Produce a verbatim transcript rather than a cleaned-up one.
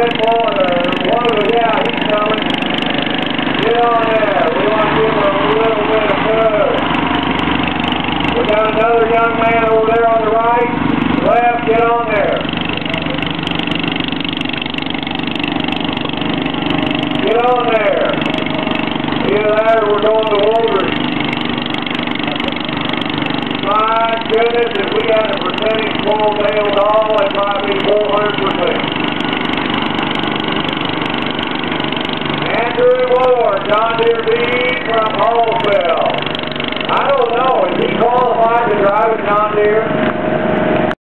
that boy, uh, one of the, yeah, he's coming. Get on there. We want to give him a little bit of good. We got another young man over there on the right. Left, get on there. Get on there. Either that or we're going to Wolverine. My goodness, if we had a percentage full-tailed doll, it might be four hundred percent. Andrew Moore, John Deere B from Hallsville. I don't know, is he qualified to drive a John Deere?